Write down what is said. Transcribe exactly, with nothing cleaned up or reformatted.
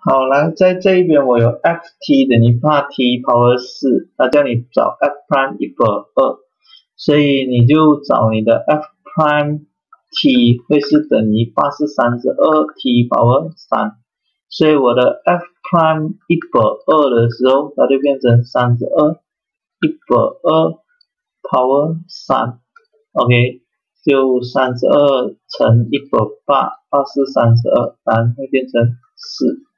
好，来，在这一边我有 ft 等于八 t power 四，它叫你找 f prime 一百二，所以你就找你的 f prime t 会是等于八是三十二 t power 三，所以我的 f prime 一百二的时候，它就变成三十二一百二 power 三 ，OK， 就三十二乘一百八，二是三十二，答案会变成四。